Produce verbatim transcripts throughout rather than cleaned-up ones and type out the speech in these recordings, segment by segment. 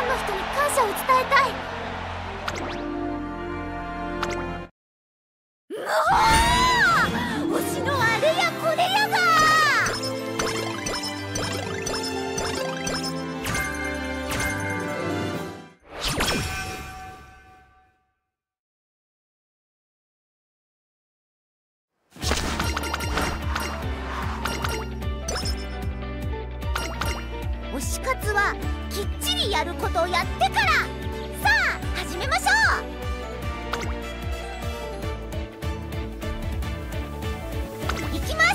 んの人に感謝を伝えたい。むほー！推しのあれやこれやが推し活はきっちりやることをやってから。さあ始めましょう。いきます。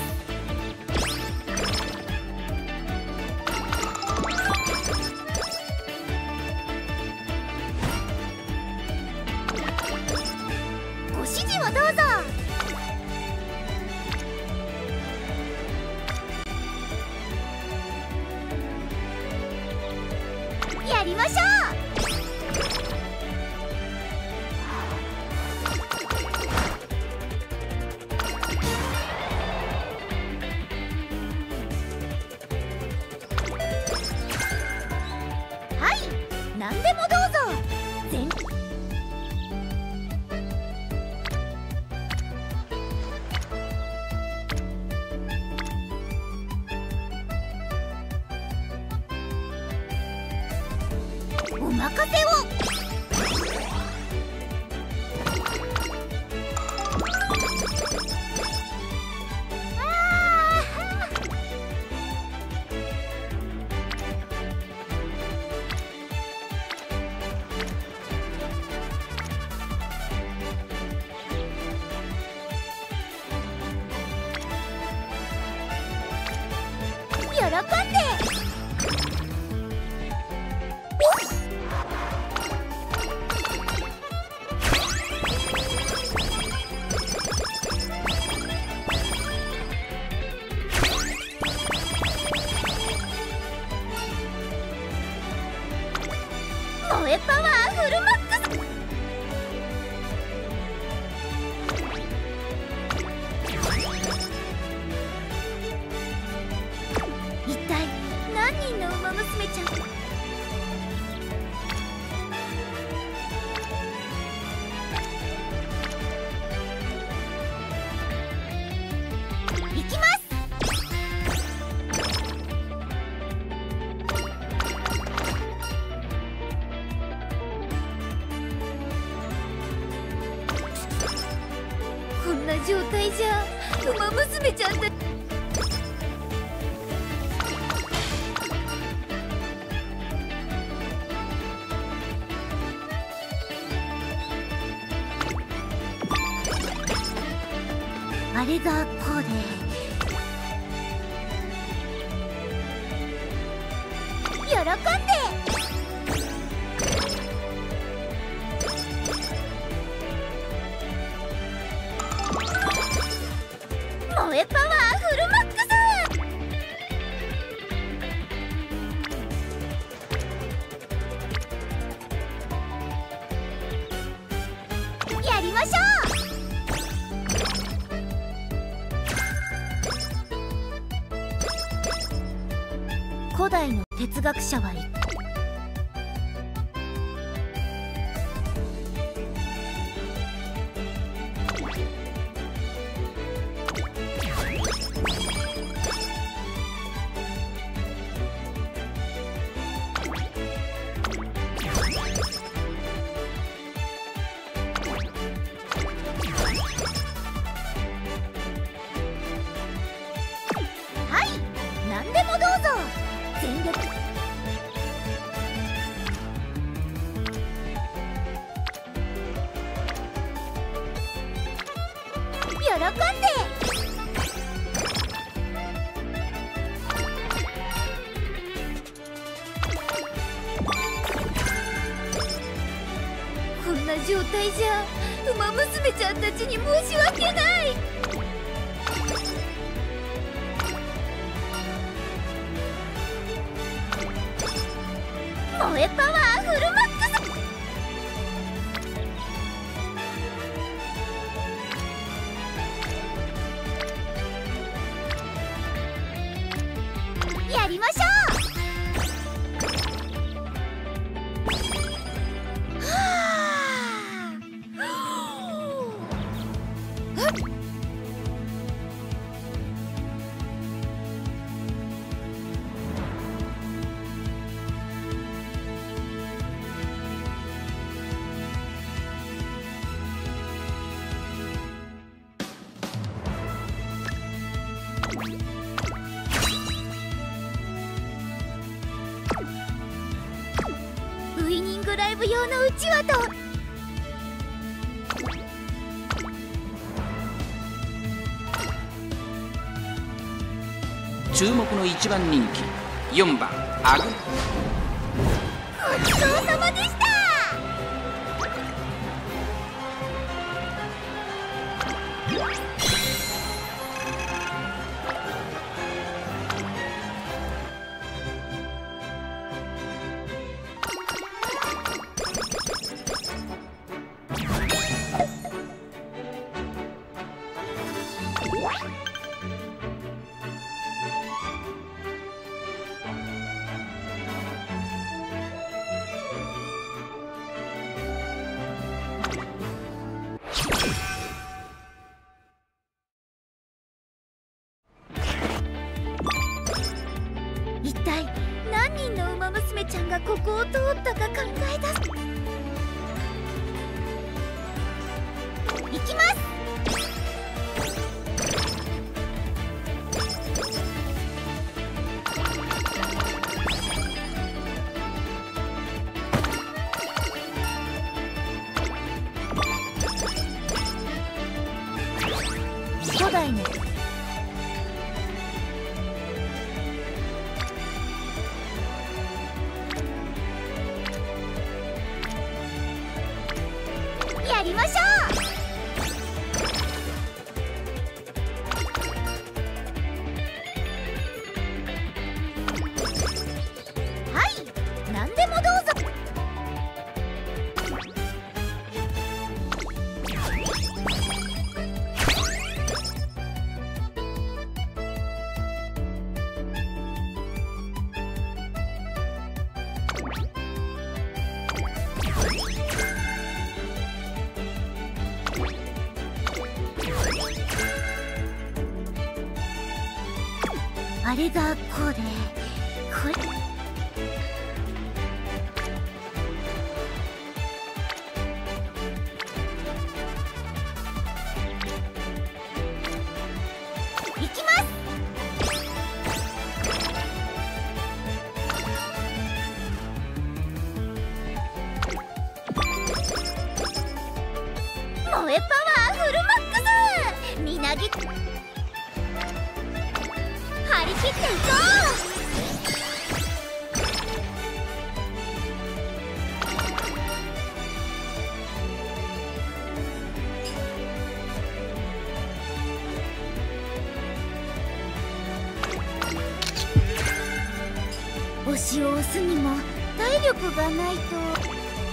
ご指示をどうぞ。やりましょう。はい、何でもどうぞ。全お任せを。喜んで。萌えパワーフルマックス。一体何人のウマ娘ちゃん。いきます。こんな状態じゃウマ娘ちゃんたち。あれがこうで。喜んで。萌えパワーフルマックス。やりましょう。古代の哲学者は言った。はい、何でもどうぞ。全力。喜んで。こんな状態じゃウマ娘ちゃんたちに申し訳ない。萌えパワーフルマックス。やりましょう。 グライブ用のうちわと注目の一番人気よんばんアグ。 ごちそうさまでした。一体何人のウマ娘ちゃんがここを通ったか考え出す。行きます。古代のやりましょう。はい、何でもどうぞ。あれがこうで、これ行きます。萌えパワーフルマックス、みなぎ張り切っていこう。押しを押すにも体力がないと。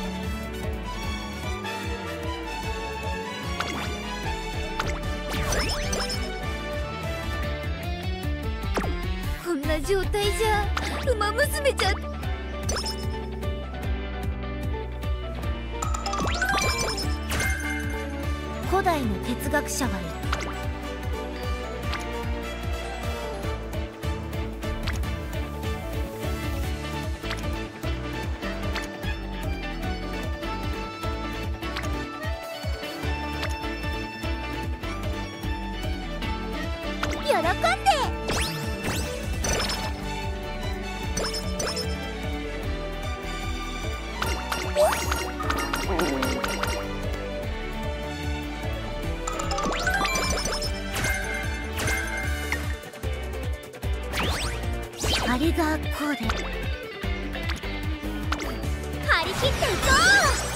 こんな状態じゃウマ娘ちゃん。古代の哲学者がいる。喜んで。あれがこうで、張り切っていこう。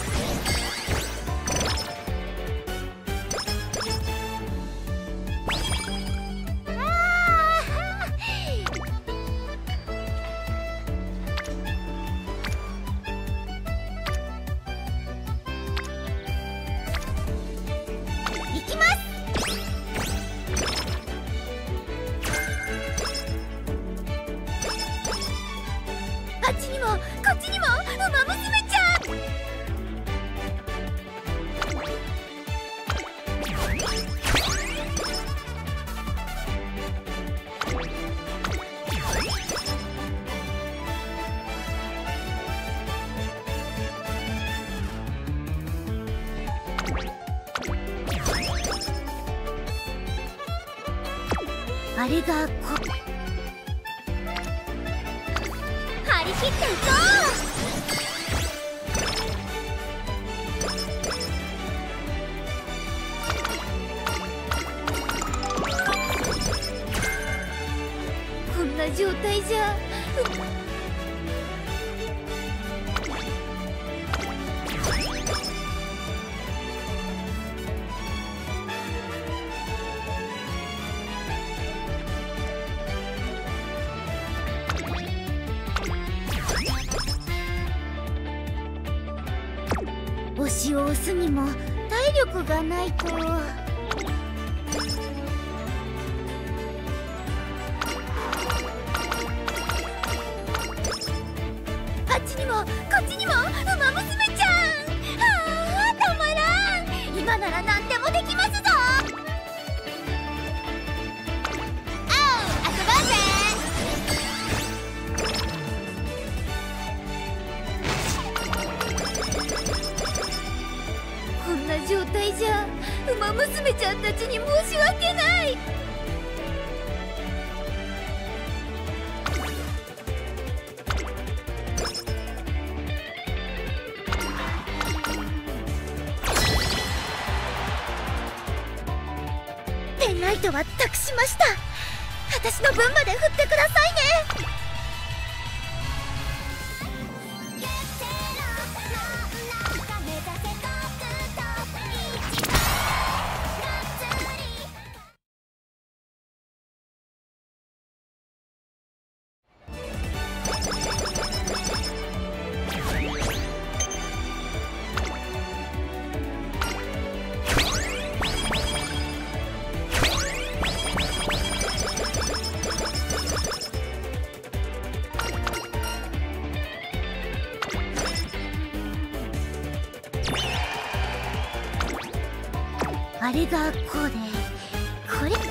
行きます。あっちにもこっちにもウマ娘ちゃん。あれがこ張り切っていこう。 押しを押すにも体力がないと。あっちにもこっちにもウマ娘ちゃん。あーたまらん。今なら何でもできますぞ。あお遊ぼうぜ。こんな状態じゃウマ娘ちゃんたちに申し訳ない。ペンライトは託しました。私の分まで振ってくださいね。あれがこうで、これ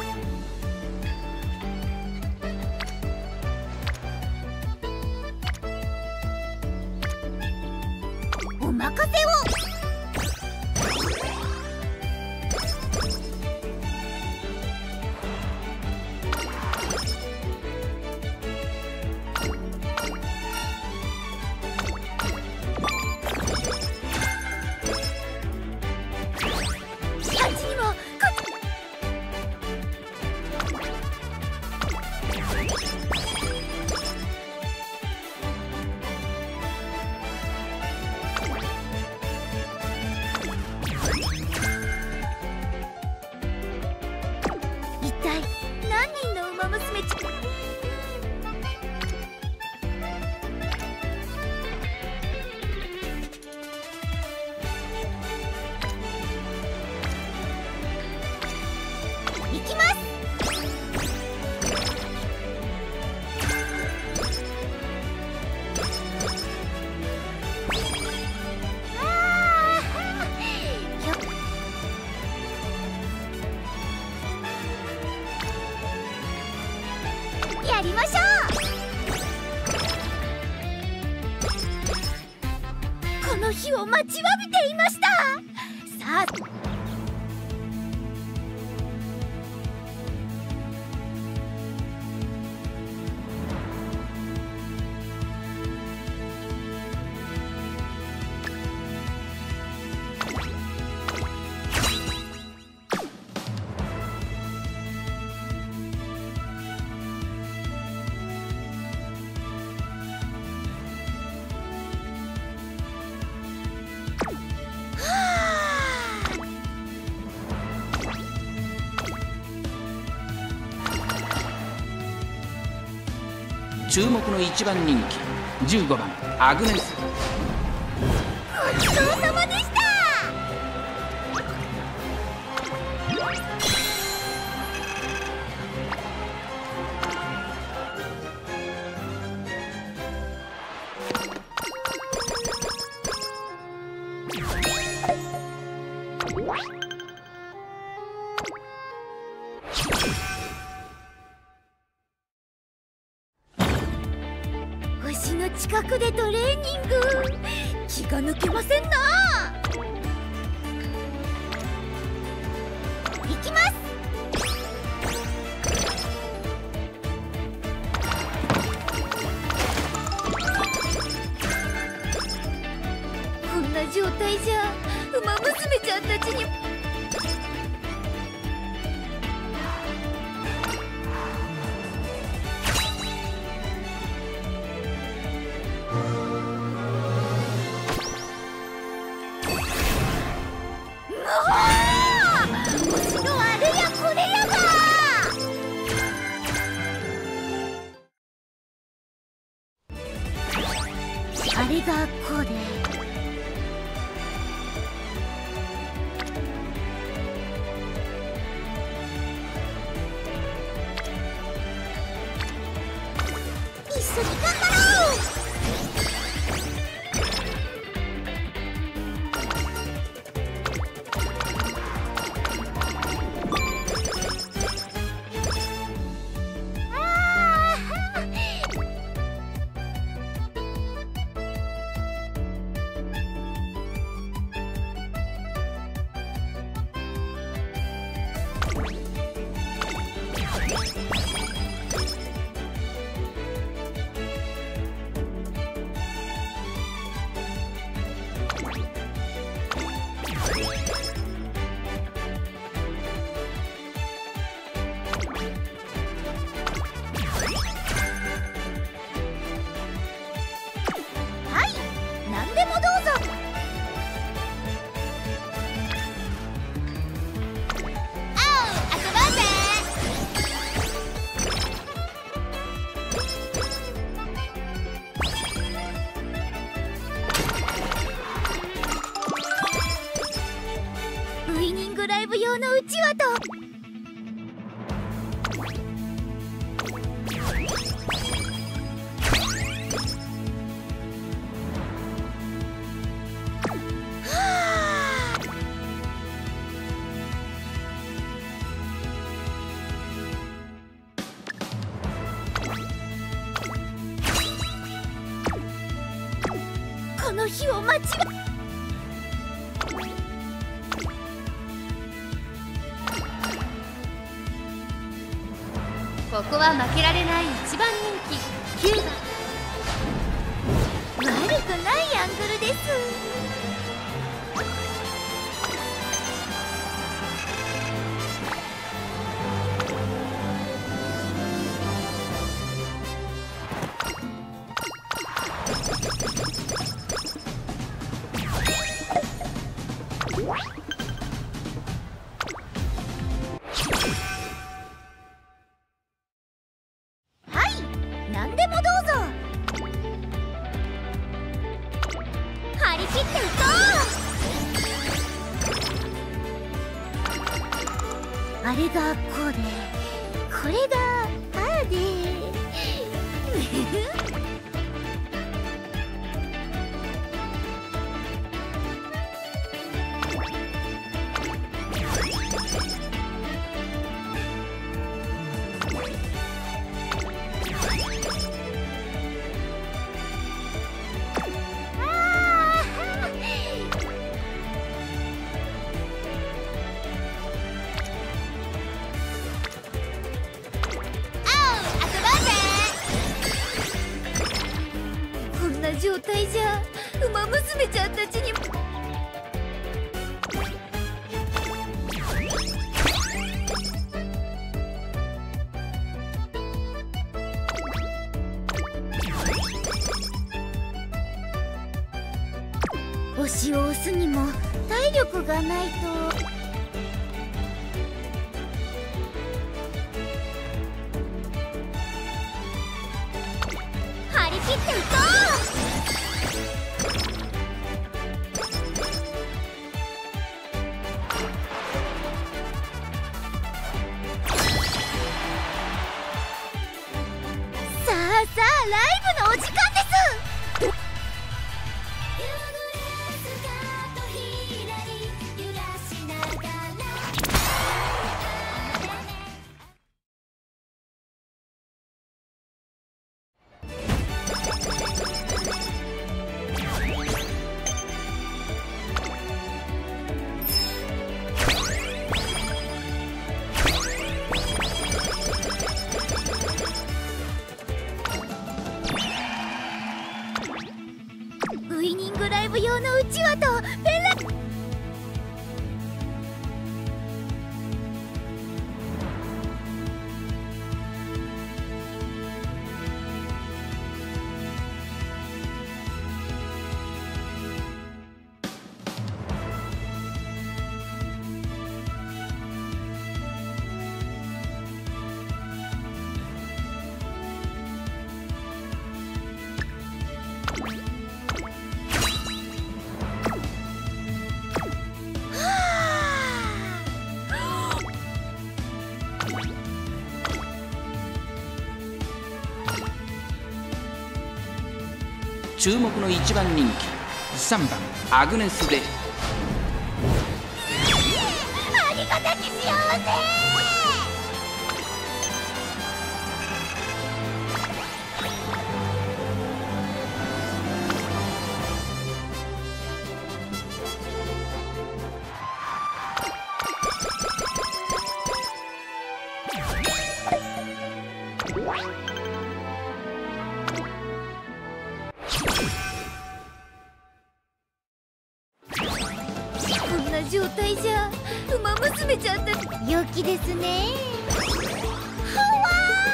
お任せを。一体何人のウマ娘ちゃん。行きます。やりましょう。この日を待ちわびていました。さあ注目の一番人気じゅうごばんアグネス。 ごちそうさまでした。星の近くでトレーニング、気が抜けませんな。行きます。こんな状態じゃウマ娘ちゃんたちに。星のあれやこれやが。あれがこうで、 ウイニングライブ用のうちわとこの日を待ちわここは負けられない一番人気きゅうばん。 悪くないアングルです。何でもどうぞ。張り切っていこう。あれがこうでこれがああで状態じゃウマ娘ちゃんたちにも押しを押すにも体力がないと。張り切っていこう。さあさあライブのお時間です。ウイニングライブ用のうちわとペンラ注目の一番人気さんばんアグネス・デ。 ありがたき幸せ。 な状態じゃウマ娘ちゃんたち良きですね。はわ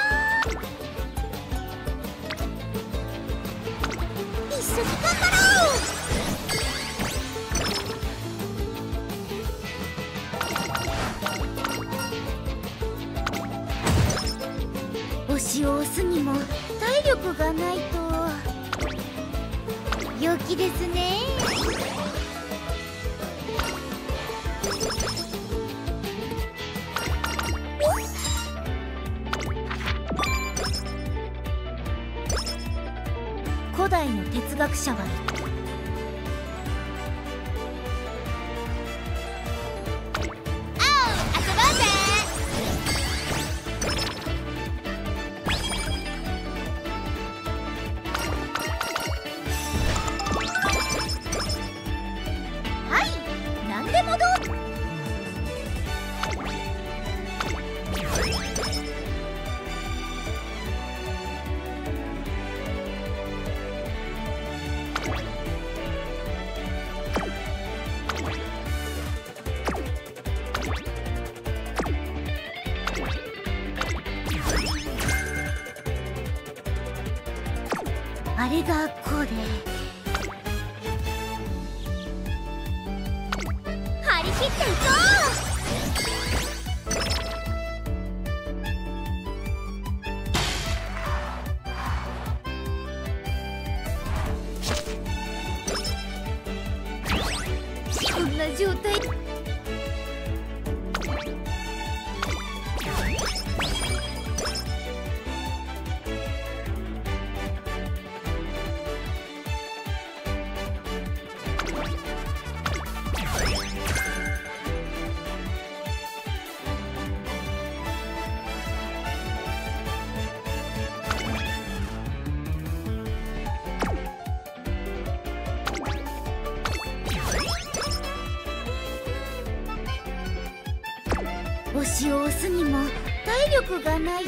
ー、一緒に頑張ろう。押しを押すにも体力がないと良きですね。古代の哲学者は言った。あれがこうで張り切っていこう。こんな状態押しを押すにも体力がないと。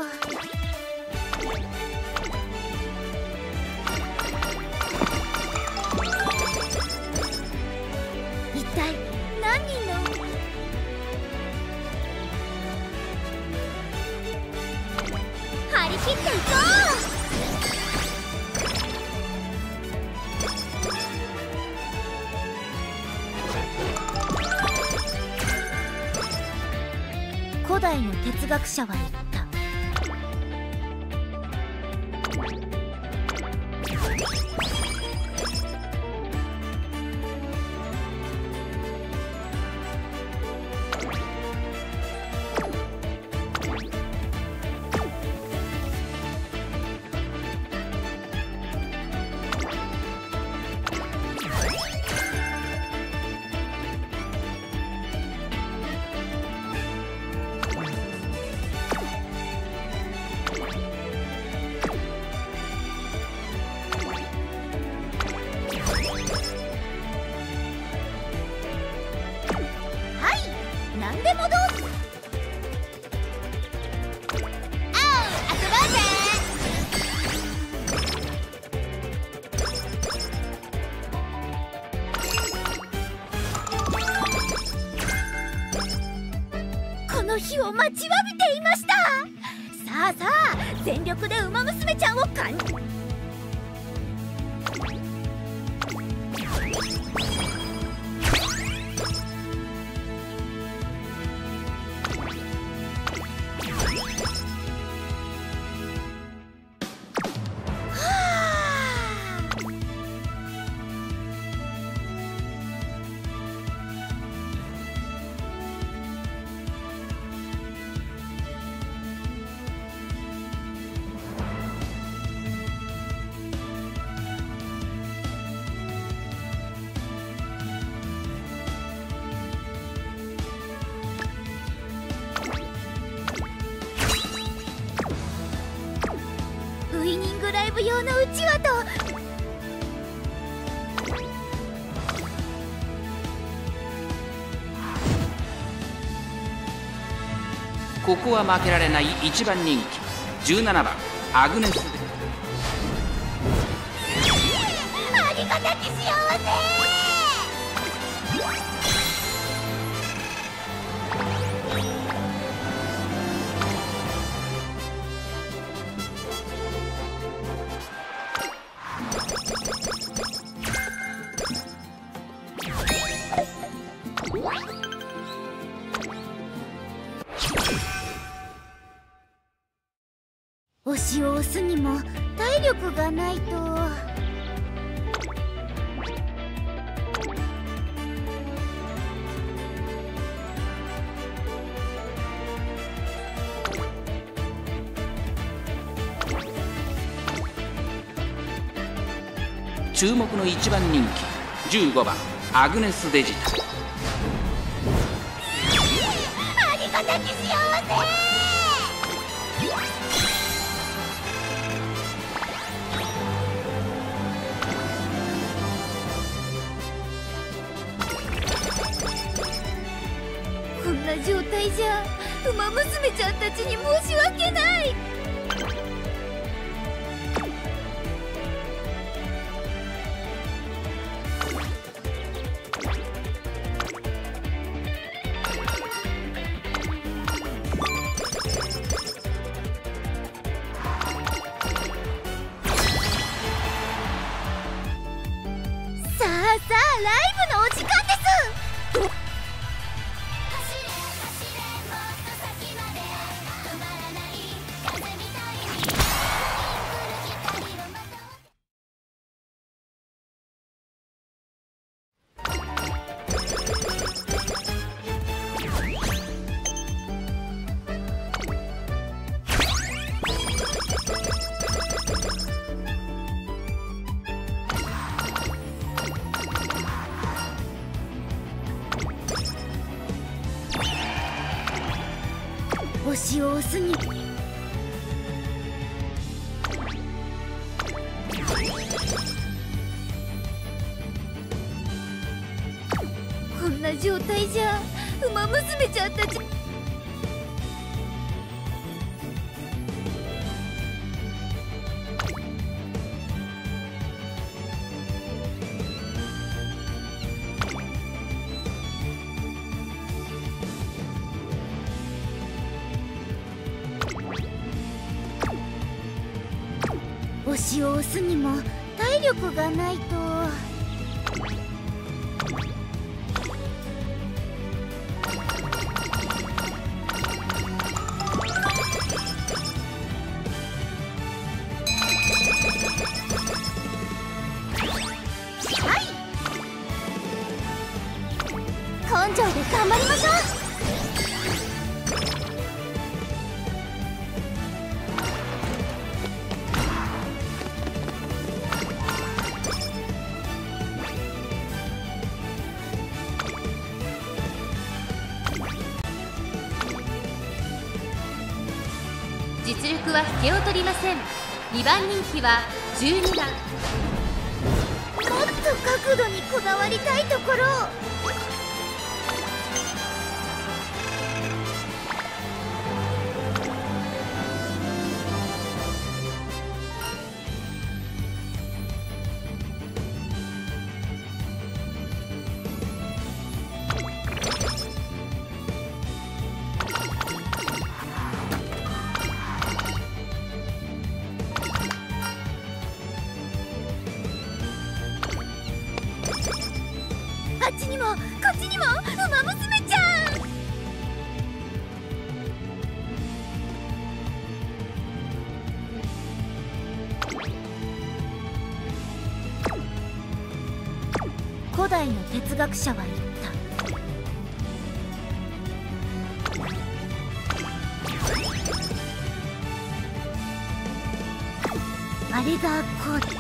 一体何人の張り切っていこう。古代の哲学者は言った。何でもどうぞ。ああ、遊ぼうぜ。この日を待ちわびていました。さあさあ、全力でウマ娘ちゃんをかんウイニングライブ用のうちわとここは負けられない一番人気じゅうななばんアグネス。 ありがたき幸せ。 押しを押すにも体力がないと。 注目のいちばん人気じゅうごばんアグネスデジタル。 ありがたき幸せ。こんな状態じゃウマ娘ちゃんたちに申し訳ない。さあさあ、ライブのお時間です。押しを押すにこんな状態じゃウマ娘ちゃんたち。押しを押すにも体力がないと。はい、根性で頑張りましょう。 実力は引けを取りません。にばん人気はじゅうにばん。 もっと角度にこだわりたいところ。あっちにもこっちにもウマ娘ちゃん。古代の哲学者は言った。あれがこう。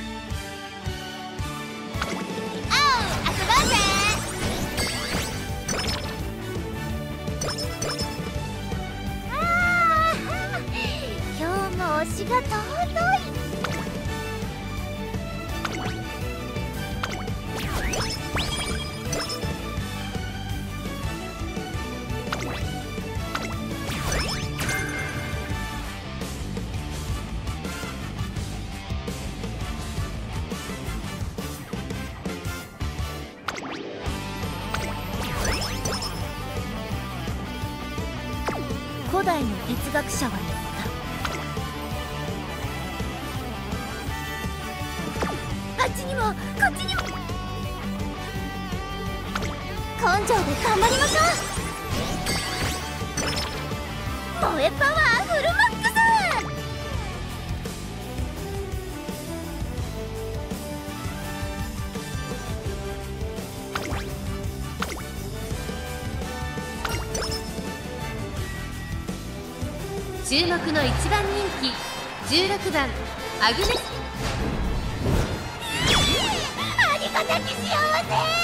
推しが尊い。古代の哲学者は言った。あっちにもこっちにも。 根性で頑張りましょう。萌えパワーフルマックス。 注目のいちばん人気じゅうろくばんアグネス。 ありがたき幸せ。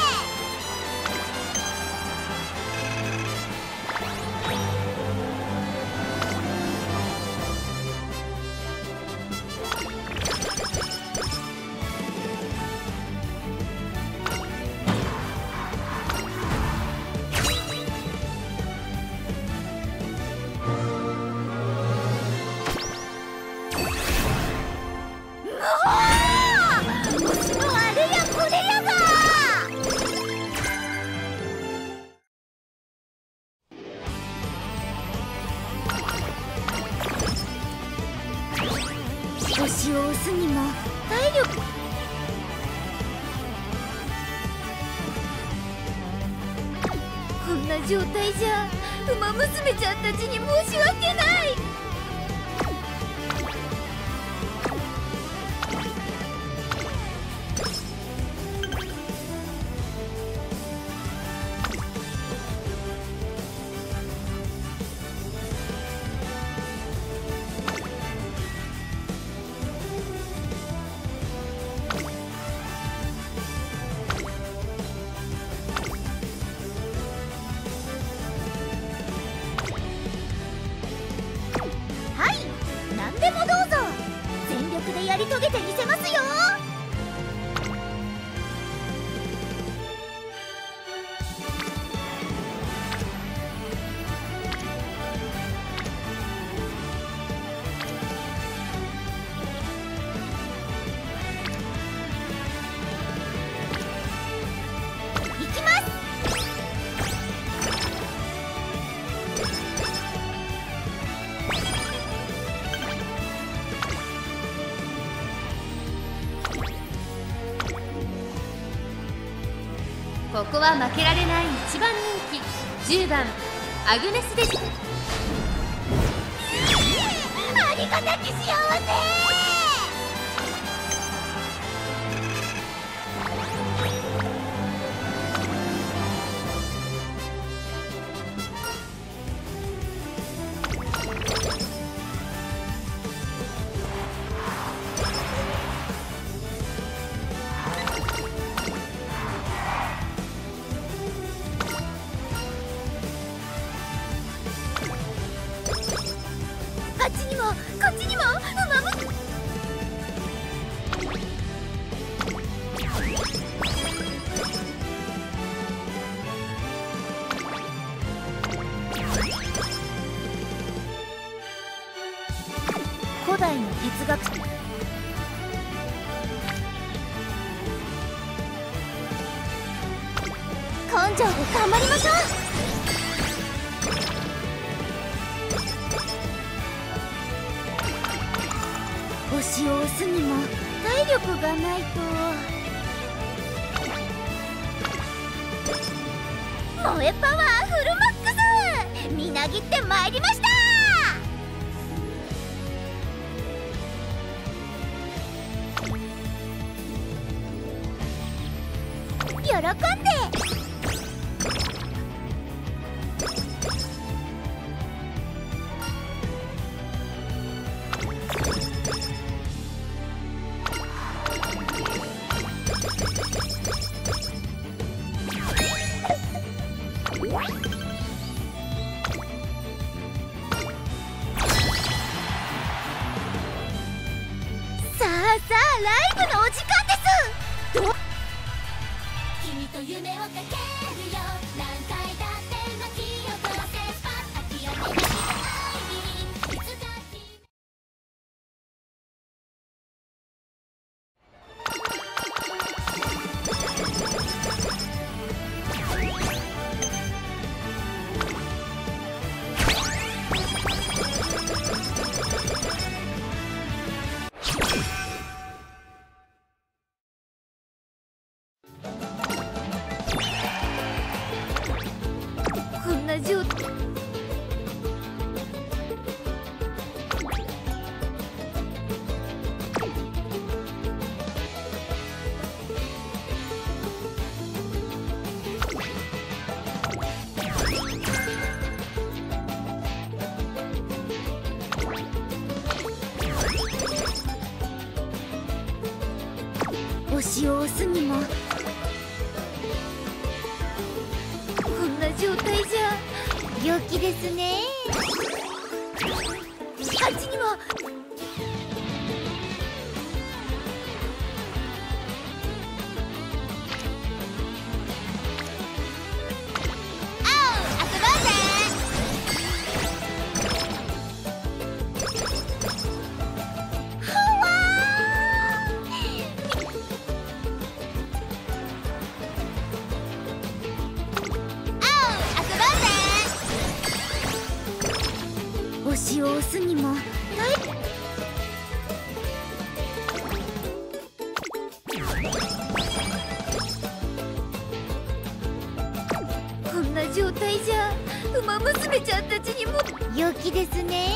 星を押すにも体力。こんな状態じゃウマ娘ちゃんたちに申し訳ない。何でもどうぞ。全力でやり遂げてみせますよ。いきます。 ここは負けられないいちばん人気じゅうばんアグネスです。 ありがたき幸せ。あっちにもこっちにもうまむ。古代の哲学者。根性で頑張りましょう。星を押すにも体力がないと。萌えパワーフルマックス。みなぎってまいりました。喜んで。さあさあライブのお時間です。ど君と夢をかけるよ。何回だって巻き起こせば諦めないいつか君。 な状態。押しを押すにもこんな状態じゃ陽気ですね。あっちにも押しを押すにもこんな状態じゃウマ娘ちゃんたちにも陽気ですね。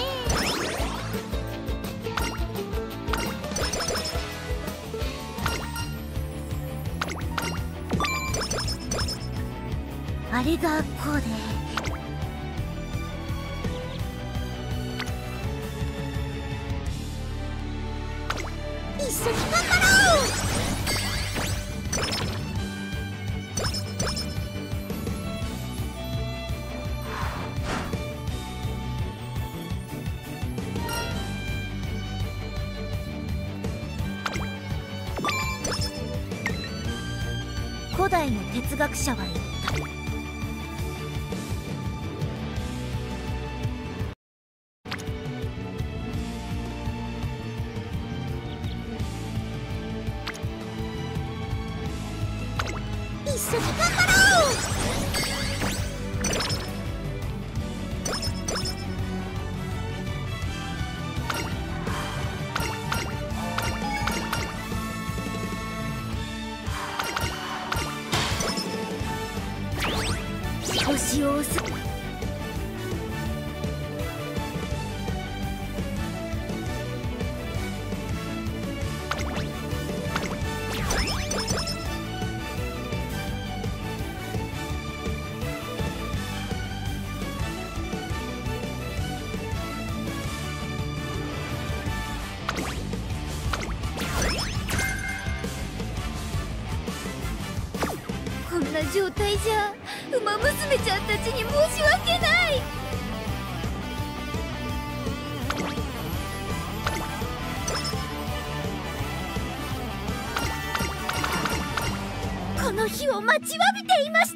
あれがこうで一緒に頑張ろう。古代の哲学者は言った。一緒に頑張ろう。星を押す。こんな状態じゃウマ娘ちゃんたちに申し訳ない。この日を待ちわびていました。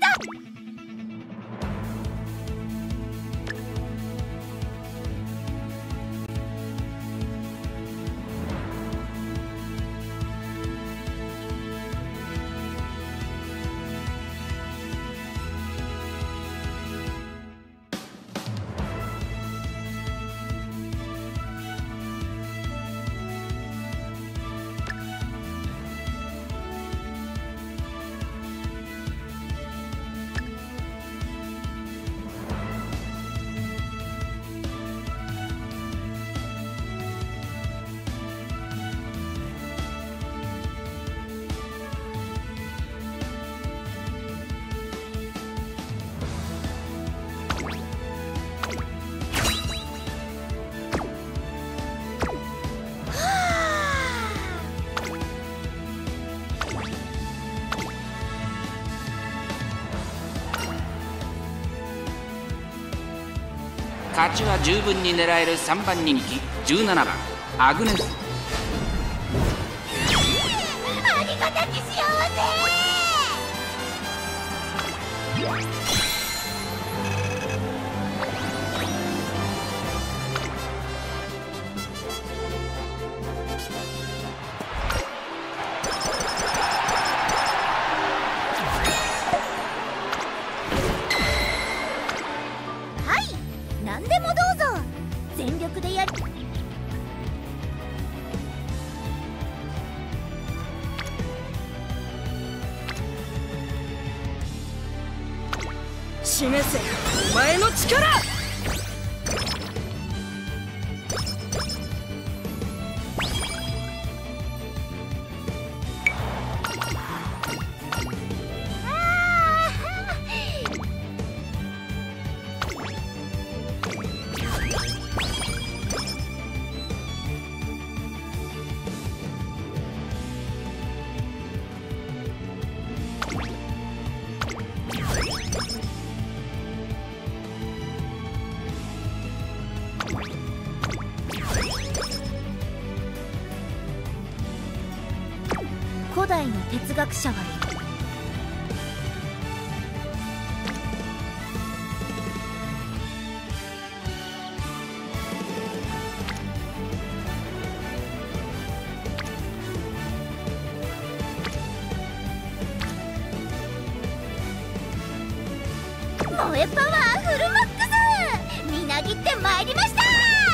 勝ちは十分に狙えるさんばん人気じゅうななばんアグネス。 ありがたき幸せ。何でもどうぞ。全力でやり。 示せお前の力。 古代の哲学者がいる。萌えパワーフルマックス、みなぎってまいりました。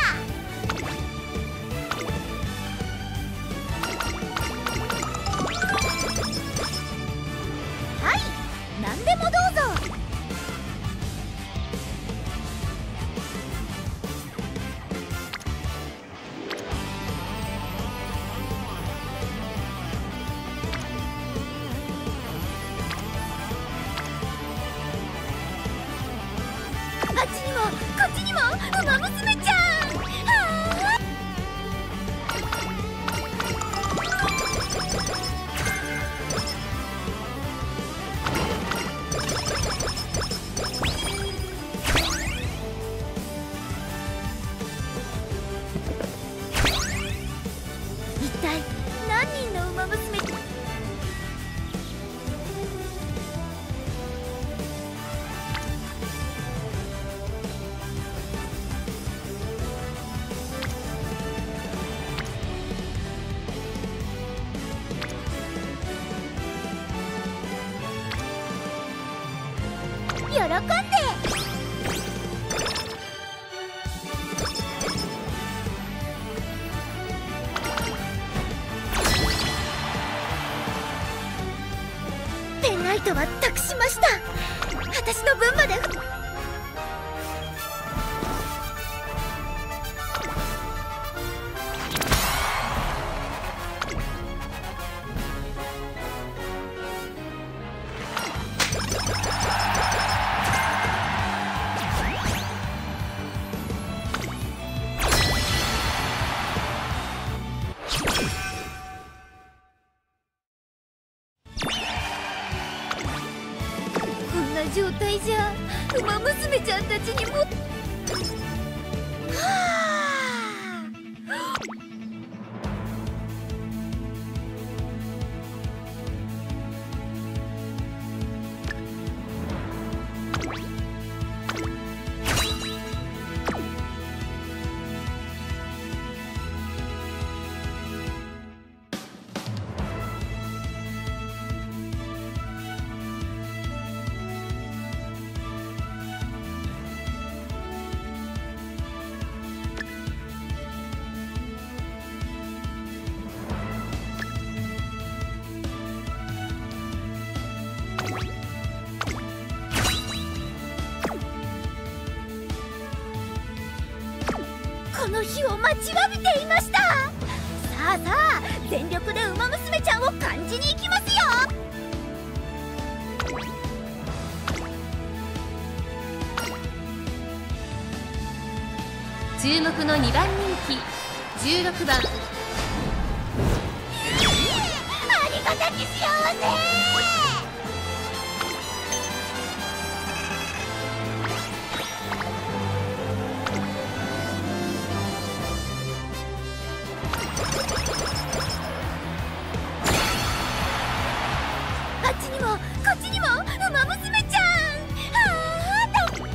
はい、何でもどうぞ。あっちにもこっちにもウマ娘ちゃん。はあ、一体何人のウマ娘。喜んで。ペンライトは託しました。私の分まで。こんな状態じゃウマ娘ちゃんたちにも。はあ、この日を待ちわびていました。さあさあ、全力でウマ娘ちゃんを感じに行きますよ。 注目のにばん人気じゅうろくばん。 ありがたき幸せ。あっちにもこっちにもウマ娘ちゃん。はあ、と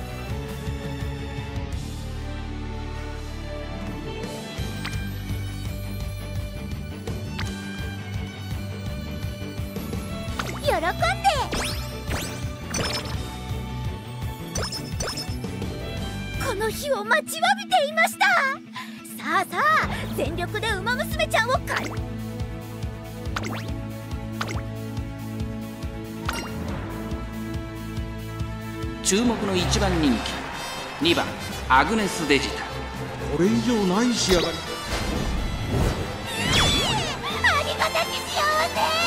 喜んで。この日を待ちわびていました。さあさあ、全力でウマ娘ちゃんをかん。 注目のいちばん人気にばんアグネスデジタル。 これ以上ない仕上がり。 ありがたき幸せ。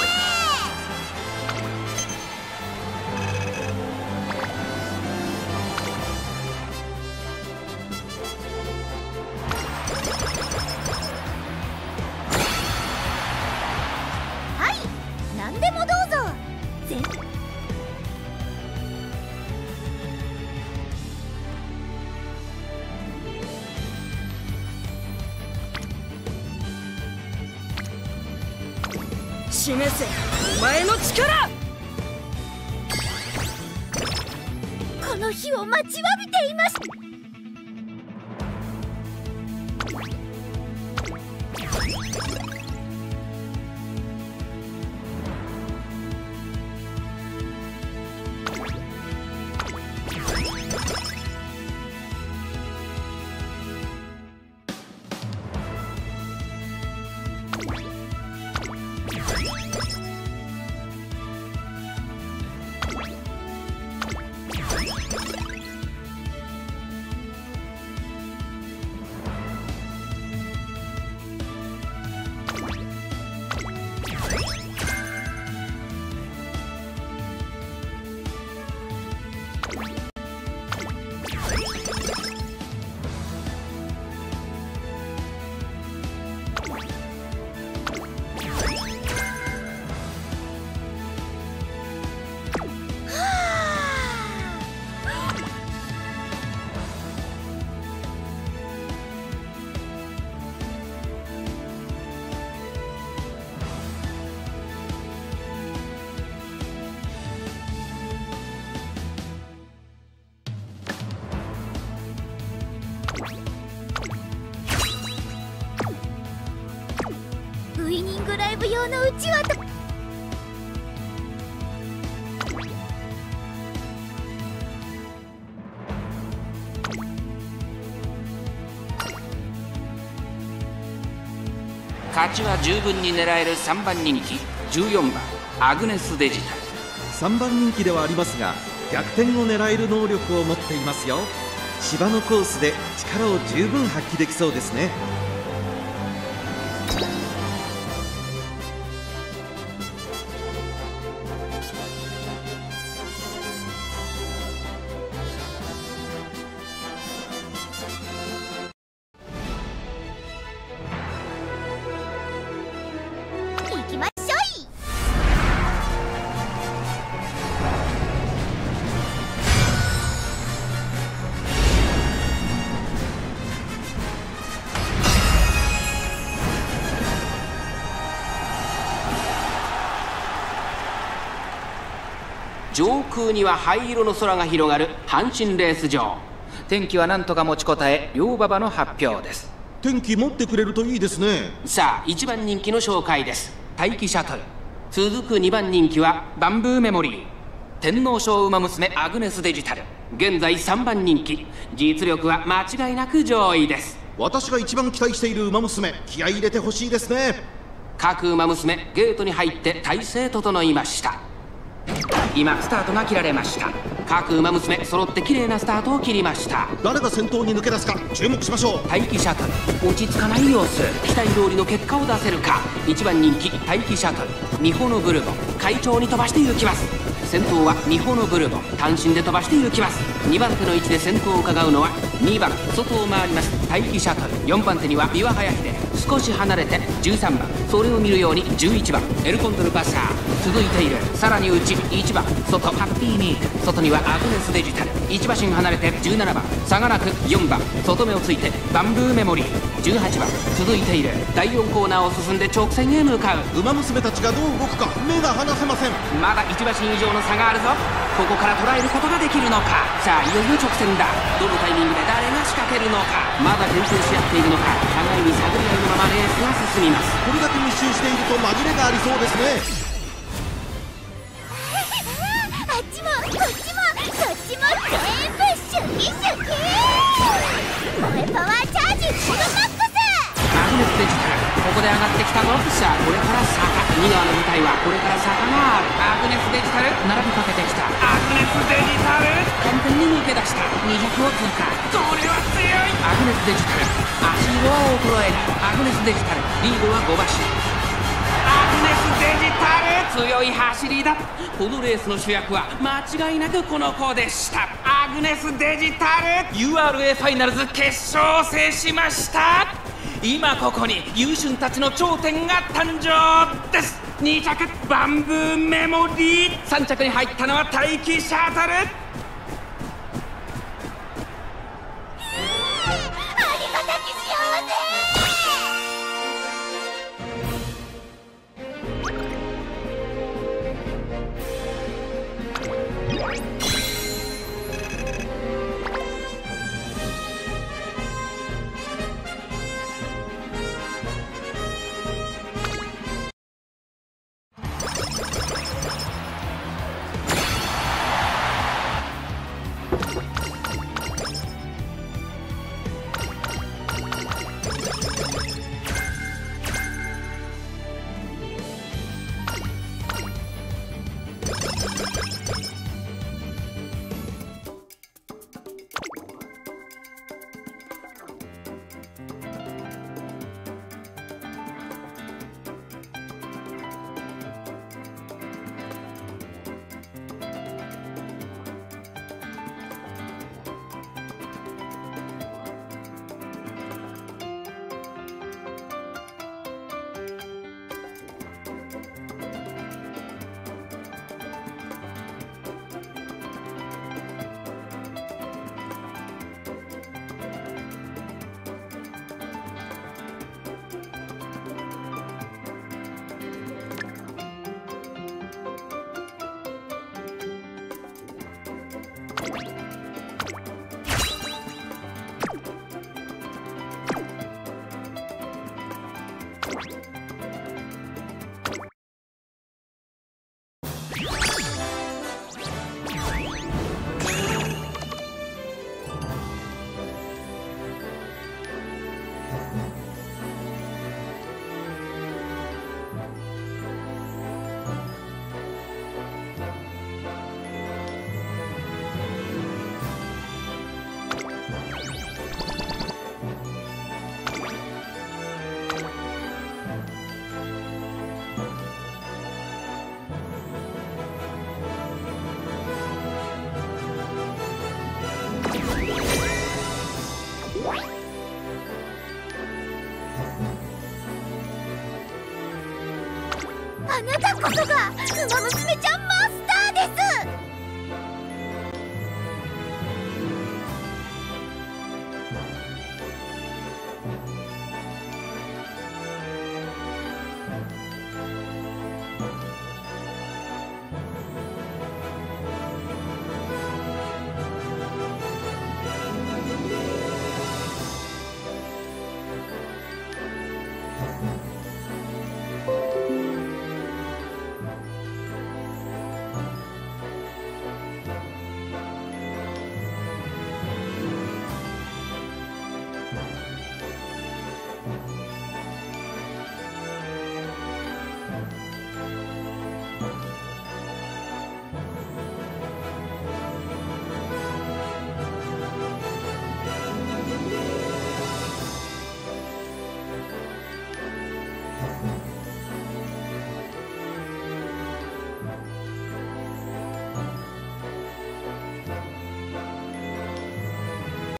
はい、何でもどうぞ。全示せお前の力。 この日を待ちわびていました。ウイニングライブ用のうちわと勝ちは十分に狙えるさんばん人気じゅうよんばんアグネスデジタル。 さんばん人気ではありますが、逆転を狙える能力を持っていますよ。芝のコースで力を十分発揮できそうですね。 行きましょい。 上空には灰色の空が広がる阪神レース場。天気は何とか持ちこたえ、両馬場の発表です。 天気持ってくれるといいですね。 さあいちばん人気の紹介です。待機シャトル。続くにばん人気はバンブーメモリー。天皇賞馬娘アグネスデジタル。現在さんばん人気。実力は間違いなく上位です。 私が一番期待している馬娘、気合い入れてほしいですね。 各馬娘ゲートに入って体勢整いました。今スタートが切られました。各馬娘揃って綺麗なスタートを切りました。 誰が先頭に抜け出すか注目しましょう。 待機シャトル。落ち着かない様子。期待通りの結果を出せるか。いちばん人気待機シャトル。ミホノブルボ快調に飛ばして行きます。先頭はミホノブルボ単身で飛ばして行きます。にばん手の位置で先頭を伺うのはにばん外を回ります待機シャトル。よんばん手には三輪隼秀。少し離れてじゅうさんばん、それを見るようにじゅういちばんエルコントルパッサー続いている。さらに内いちばん外ハッピーミーク。外にはアグネスデジタル。いち馬身離れてじゅうななばん差がなくよんばん外目をついてバンブーメモリー。じゅうはちばん続いている。だいよんコーナーを進んで直線へ向かう。 馬娘たちがどう動くか目が離せません。 まだいち馬身以上の差があるぞ。ここから捉えることができるのか。さあいよいよ直線だ。どのタイミングで誰が仕掛けるのか。まだ牽制し合っているのか。互いに探り合いのままレースが進みます。 これだけ密集していると紛れがありそうですね。 あっちもこっちもそっちも全部シュキシュキ。萌えパワーチャージフルマックス。 アグネスデジタル。ここで上がってきたぞ。さあこれから坂。に側の舞台はこれから坂がある。アグネスデジタル並びかけてきた。アグネスデジタル完璧点に抜け出した。にひゃくを通過。これは強い。アグネスデジタル、足色は衰えない。アグネスデジタル、リードはご馬身。アグネスデジタル、強い走りだ。このレースの主役は間違いなくこの子でした。アグネスデジタル、 ユーアールエー ファイナルズ決勝を制しました。今ここに優俊たちの頂点が誕生です。に着バンブーメモリー、さん着に入ったのは大気シャトル。 ありがたき幸せ。あなたこそがウマ娘ちゃん